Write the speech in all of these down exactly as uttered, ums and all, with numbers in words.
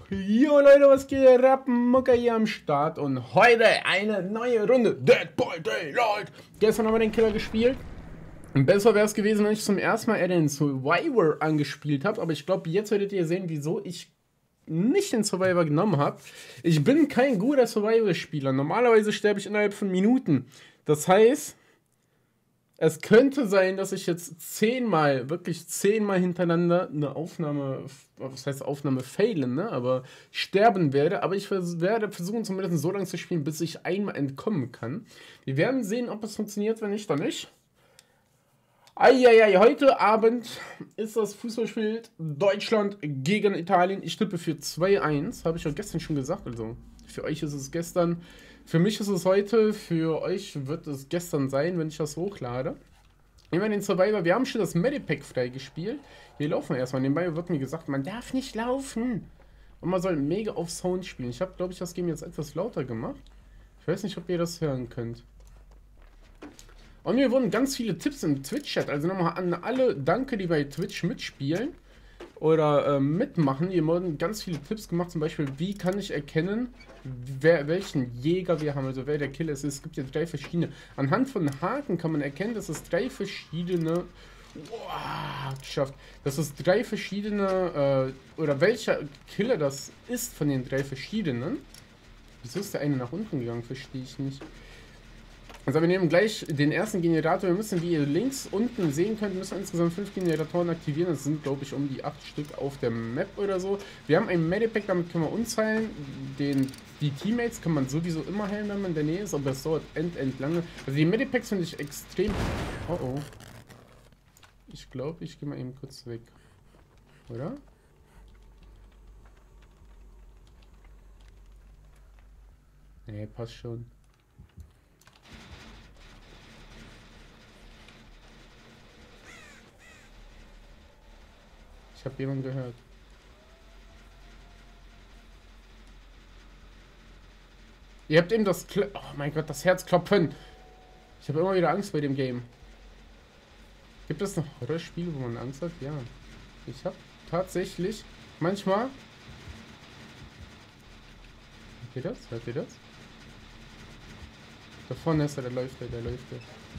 Jo Leute, was geht? Rappenmucker hier am Start und heute eine neue Runde Dead by Daylight. Gestern haben wir den Killer gespielt. Und besser wäre es gewesen, wenn ich zum ersten Mal eher den Survivor angespielt habe. Aber ich glaube, jetzt werdet ihr sehen, wieso ich nicht den Survivor genommen habe. Ich bin kein guter Survivor-Spieler. Normalerweise sterbe ich innerhalb von Minuten. Das heißt, es könnte sein, dass ich jetzt zehnmal, wirklich zehnmal hintereinander eine Aufnahme, was heißt Aufnahme failen, ne? Aber sterben werde. Aber ich werde versuchen, zumindest so lange zu spielen, bis ich einmal entkommen kann. Wir werden sehen, ob es funktioniert, wenn nicht, dann nicht. Eieiei, heute Abend ist das Fußballspiel Deutschland gegen Italien. Ich tippe für zwei eins, habe ich ja gestern schon gesagt. Also für euch ist es gestern, für mich ist es heute, für euch wird es gestern sein, wenn ich das hochlade. Nehmen wir den Survivor, wir haben schon das Medipack freigespielt. Hier laufen wir erstmal. Nebenbei wird mir gesagt, man darf nicht laufen. Und man soll mega auf Sound spielen. Ich habe, glaube ich, das Game jetzt etwas lauter gemacht. Ich weiß nicht, ob ihr das hören könnt. Und mir wurden ganz viele Tipps im Twitch-Chat. Also nochmal an alle danke, die bei Twitch mitspielen oder äh, mitmachen. Hier wurden ganz viele Tipps gemacht. Zum Beispiel, wie kann ich erkennen, wer, welchen Jäger wir haben, also wer der Killer ist. Es gibt ja drei verschiedene. Anhand von Haken kann man erkennen, dass es drei verschiedene... Wow, geschafft. Dass es drei verschiedene... Äh, oder welcher Killer das ist von den drei verschiedenen. Wieso ist der eine nach unten gegangen? Verstehe ich nicht. Also wir nehmen gleich den ersten Generator. Wir müssen, wie ihr links unten sehen könnt, müssen insgesamt fünf Generatoren aktivieren. Das sind, glaube ich, um die acht Stück auf der Map oder so. Wir haben ein Medipack, damit können wir uns heilen. Den, die Teammates kann man sowieso immer heilen, wenn man in der Nähe ist, aber es dauert end, end lange. Also die Medipacks finde ich extrem... Oh oh. Ich glaube, ich gehe mal eben kurz weg. Oder? Nee, passt schon. Ich habe jemanden gehört. Ihr habt eben das... Kl oh mein Gott, das Herzklopfen. Ich habe immer wieder Angst bei dem Game. Gibt es noch Horrorspiele, wo man Angst hat? Ja. Ich habe tatsächlich manchmal... Hört ihr das? Hört ihr das? Da vorne ist er, der läuft, der, der läuft. Der.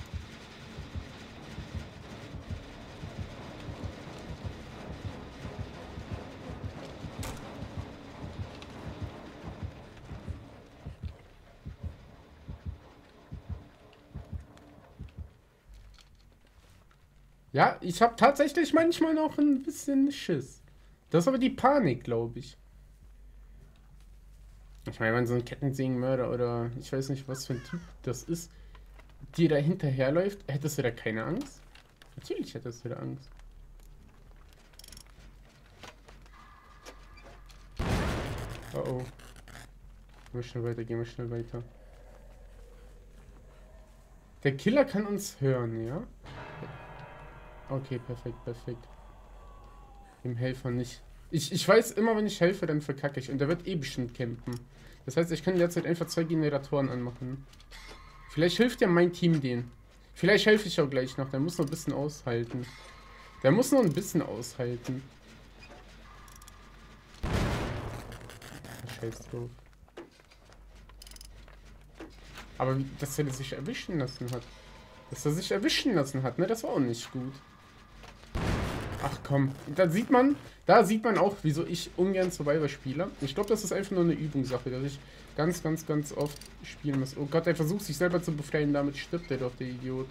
Ja, ich habe tatsächlich manchmal noch ein bisschen Schiss. Das ist aber die Panik, glaube ich. Ich meine, wenn so ein Kettensägenmörder oder ich weiß nicht, was für ein Typ das ist, dir da hinterherläuft, hättest du da keine Angst? Natürlich hättest du da Angst. Oh oh. Gehen wir schnell weiter, gehen wir schnell weiter. Der Killer kann uns hören, ja? Okay, perfekt, perfekt. Dem Helfer nicht. Ich, ich weiß immer, wenn ich helfe, dann verkacke ich. Und der wird eh bestimmt campen. Das heißt, ich kann derzeit einfach zwei Generatoren anmachen. Vielleicht hilft ja mein Team den. Vielleicht helfe ich auch gleich noch. Der muss noch ein bisschen aushalten. Der muss noch ein bisschen aushalten. Scheiß drauf. Aber dass er sich erwischen lassen hat. Dass er sich erwischen lassen hat, ne? Das war auch nicht gut. Ach komm, da sieht man, da sieht man auch, wieso ich ungern Survivor spiele. Ich glaube, das ist einfach nur eine Übungssache, dass ich ganz, ganz, ganz oft spielen muss. Oh Gott, er versucht sich selber zu befreien, damit stirbt er doch, der Idiot.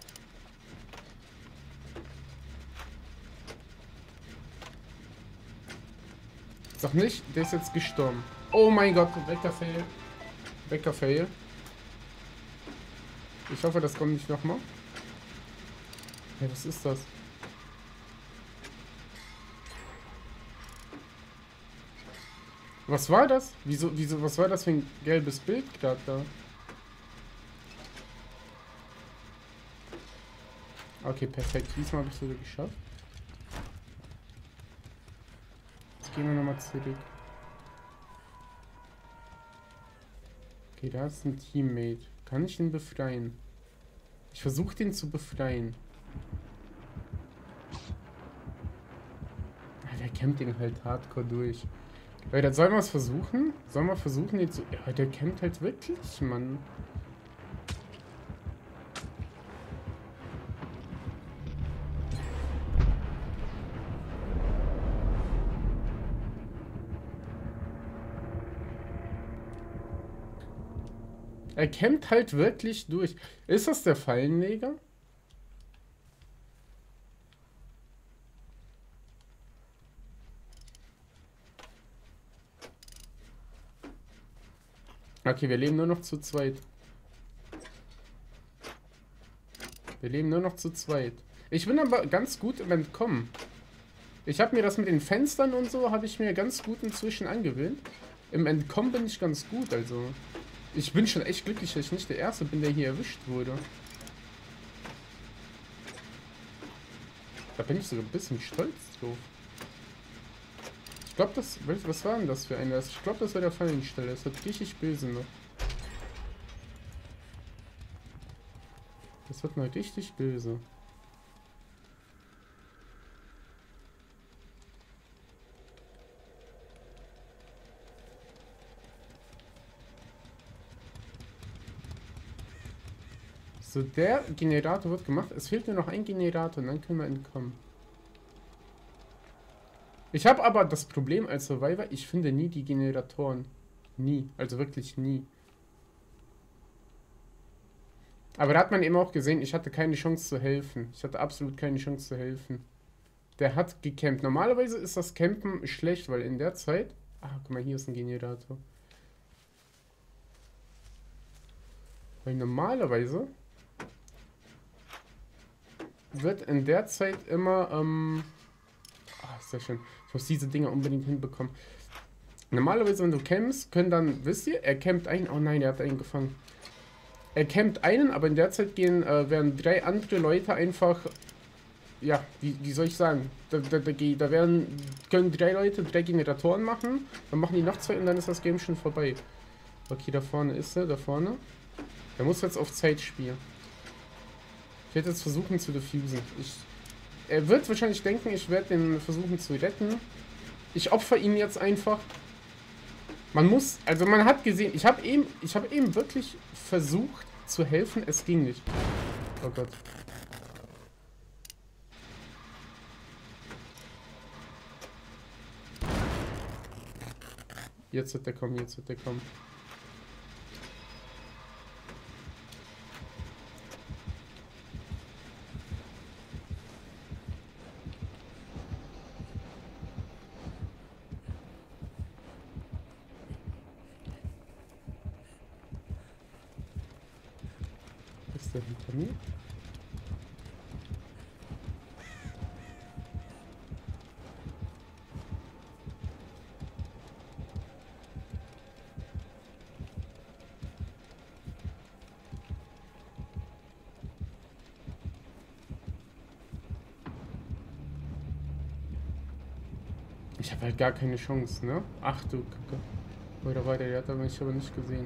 Sag nicht, der ist jetzt gestorben. Oh mein Gott, Wecker-Fail. Wecker-Fail. Ich hoffe, das kommt nicht nochmal. Hey, was ist das? Was war das? Wieso, wieso, was war das für ein gelbes Bild gerade da? Okay, perfekt. Diesmal habe ich es wieder geschafft. Jetzt gehen wir nochmal zurück. Okay, da ist ein Teammate. Kann ich ihn befreien? Ich versuche den zu befreien. Der campt den halt hardcore durch. Weil dann sollen wir es versuchen? Sollen wir versuchen, den zu... Ja, der campt halt wirklich, Mann. Er campt halt wirklich durch. Ist das der Fallenleger? Okay, wir leben nur noch zu zweit. Wir leben nur noch zu zweit. Ich bin aber ganz gut im Entkommen. Ich habe mir das mit den Fenstern und so, habe ich mir ganz gut inzwischen angewöhnt. Im Entkommen bin ich ganz gut, also... Ich bin schon echt glücklich, dass ich nicht der Erste bin, der hier erwischt wurde. Da bin ich sogar ein bisschen stolz drauf. Ich glaube, das... Was war denn das für eine? Ich glaube, das war der Fallensteller. Das wird richtig böse noch. Das wird noch richtig böse. So, der Generator wird gemacht. Es fehlt nur noch ein Generator und dann können wir entkommen. Ich habe aber das Problem als Survivor, ich finde nie die Generatoren. Nie. Also wirklich nie. Aber da hat man eben auch gesehen, ich hatte keine Chance zu helfen. Ich hatte absolut keine Chance zu helfen. Der hat gecampt. Normalerweise ist das Campen schlecht, weil in der Zeit... Ah, guck mal, hier ist ein Generator. Weil normalerweise... wird in der Zeit immer... Ähm ah, sehr schön. Ich muss diese Dinger unbedingt hinbekommen. Normalerweise, wenn du campst, können dann... Wisst ihr, er campt einen... Oh nein, er hat einen gefangen. Er campt einen, aber in der Zeit gehen, äh, werden drei andere Leute einfach, ja, wie, wie soll ich sagen, da, da, da, da werden, können drei Leute drei Generatoren machen, dann machen die noch zwei und dann ist das Game schon vorbei. Okay, da vorne ist er, da vorne. Der muss jetzt auf Zeit spielen. Ich werde jetzt versuchen zu diffusen. Ich, er wird wahrscheinlich denken, ich werde den versuchen zu retten. Ich opfer ihn jetzt einfach. Man muss, also man hat gesehen, ich habe eben, ich habe eben wirklich versucht zu helfen, es ging nicht. Oh Gott. Jetzt wird der kommen, jetzt wird der kommen. Ist der hinter mir? Ich habe halt gar keine Chance, ne? Ach du Kacke. Oder weiter, der hat mich aber nicht gesehen.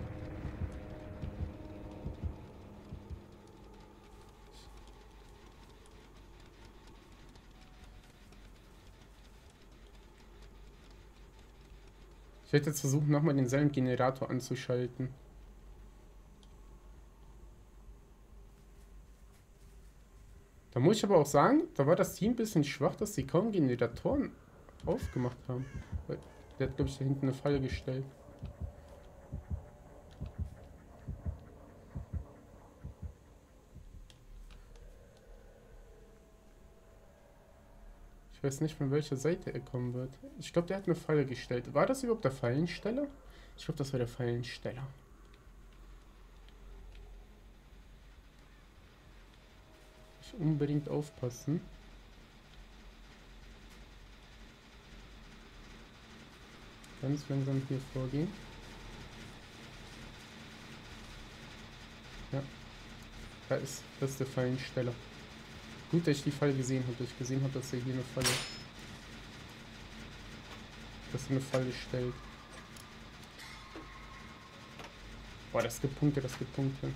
Ich werde jetzt versuchen, nochmal denselben Generator anzuschalten. Da muss ich aber auch sagen, da war das Team ein bisschen schwach, dass sie kaum Generatoren aufgemacht haben. Der hat, glaube ich, da hinten eine Falle gestellt. Ich weiß nicht, von welcher Seite er kommen wird. Ich glaube, der hat eine Falle gestellt. War das überhaupt der Fallensteller? Ich glaube, das war der Fallensteller. Ich muss unbedingt aufpassen. Ganz langsam hier vorgehen. Ja. Da ist, das ist der Fallensteller. Gut, dass ich die Falle gesehen habe, dass ich gesehen habe, dass er hier eine Falle... dass er eine Falle stellt. Boah, das gibt Punkte, das gibt Punkte.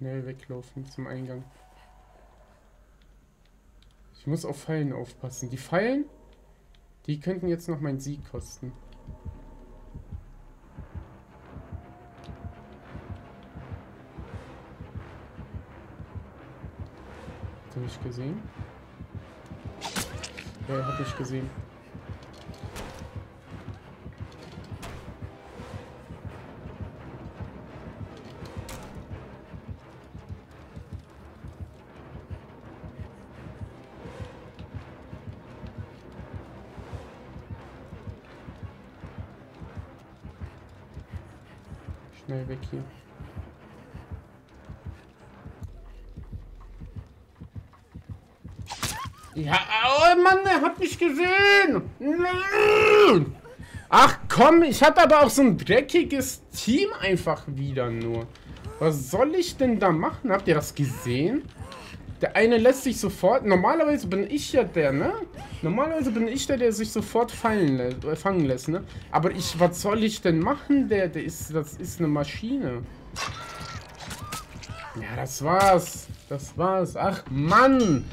Schnell weglaufen zum Eingang. Ich muss auf Fallen aufpassen. Die Fallen, die könnten jetzt noch meinen Sieg kosten. Hat er mich gesehen? Ja, er hat mich gesehen. Schnell weg hier. Ja, oh Mann, er hat mich gesehen. Nein. Ach komm, ich hatte aber auch so ein dreckiges Team einfach wieder nur. Was soll ich denn da machen? Habt ihr das gesehen? Der eine lässt sich sofort... Normalerweise bin ich ja der, ne? Normalerweise bin ich der, der sich sofort fallen lässt, äh, fangen lässt, ne? Aber ich... Was soll ich denn machen? Der, der ist... Das ist eine Maschine. Ja, das war's. Das war's. Ach, Mann!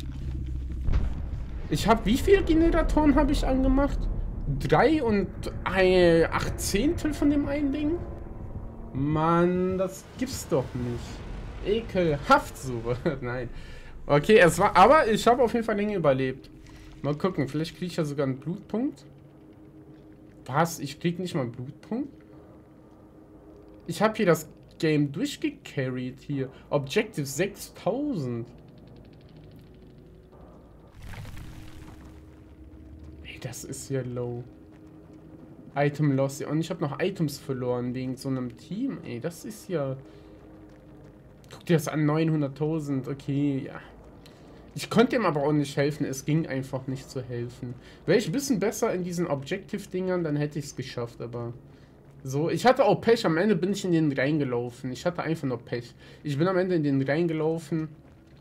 Ich habe... Wie viele Generatoren habe ich angemacht? Drei und ein acht Zehntel von dem einen Ding? Mann, das gibt's doch nicht. Ekelhaft so. Nein. Okay, es war... Aber ich habe auf jeden Fall länger überlebt. Mal gucken, vielleicht kriege ich ja sogar einen Blutpunkt. Was? Ich krieg nicht mal einen Blutpunkt? Ich habe hier das Game durchgecarried hier. Objective sechstausend. Ey, das ist ja low. Item lost. Und ich habe noch Items verloren wegen so einem Team. Ey, das ist ja... Guck dir das an, neunhunderttausend. Okay, ja. Ich konnte ihm aber auch nicht helfen. Es ging einfach nicht zu helfen. Wäre ich ein bisschen besser in diesen Objective-Dingern, dann hätte ich es geschafft, aber... So, ich hatte auch Pech. Am Ende bin ich in den reingelaufen. Ich hatte einfach nur Pech. Ich bin am Ende in den reingelaufen.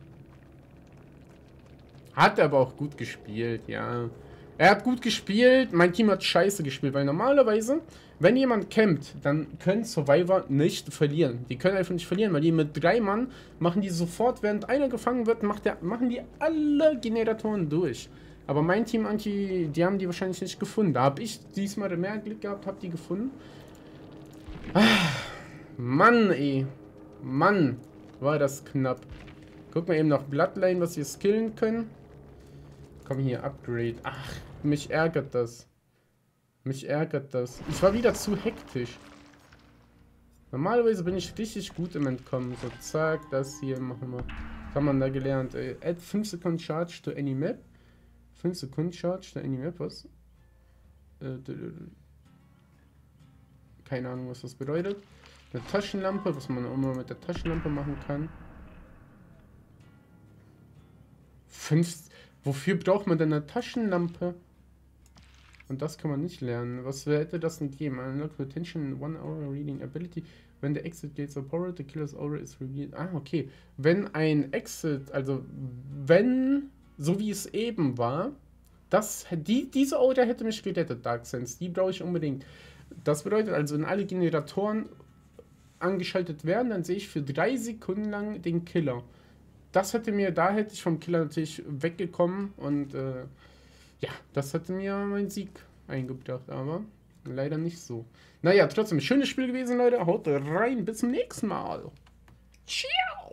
Hat er aber auch gut gespielt, ja. Er hat gut gespielt, mein Team hat scheiße gespielt, weil normalerweise, wenn jemand campt, dann können Survivor nicht verlieren. Die können einfach nicht verlieren, weil die mit drei Mann machen die sofort, während einer gefangen wird, macht der, machen die alle Generatoren durch. Aber mein Team Anti, die haben die wahrscheinlich nicht gefunden. Da habe ich diesmal mehr Glück gehabt, habe die gefunden. Ah, Mann, ey. Mann, war das knapp. Guck mal eben nach Bloodline, was wir skillen können. Komm hier, Upgrade. Ach, mich ärgert das. Mich ärgert das. Ich war wieder zu hektisch. Normalerweise bin ich richtig gut im Entkommen. So, zack, das hier machen wir. Was haben wir da gelernt? Äh, add fünf Sekunden Charge to any map. fünf Sekunden Charge to any map, was? Äh, keine Ahnung, was das bedeutet. Eine Taschenlampe, was man auch immer mit der Taschenlampe machen kann. fünf... Wofür braucht man denn eine Taschenlampe? Und das kann man nicht lernen. Was hätte das denn gegeben? Unlock Retention one hour reading ability. When the exit gates are borrowed, the killer's aura is revealed. Ah, okay. Wenn ein Exit, also wenn, so wie es eben war, das, die, diese Aura hätte mich gerettet, Dark Sense. Die brauche ich unbedingt. Das bedeutet also, wenn alle Generatoren angeschaltet werden, dann sehe ich für drei Sekunden lang den Killer. Das hätte mir, da hätte ich vom Killer natürlich weggekommen und äh, ja, das hätte mir meinen Sieg eingebracht, aber leider nicht so. Naja, trotzdem, schönes Spiel gewesen, Leute. Haut rein, bis zum nächsten Mal. Ciao!